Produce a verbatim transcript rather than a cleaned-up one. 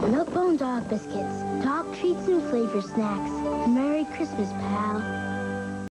Milk-Bone dog biscuits, dog treats and flavor snacks. Merry Christmas, pal.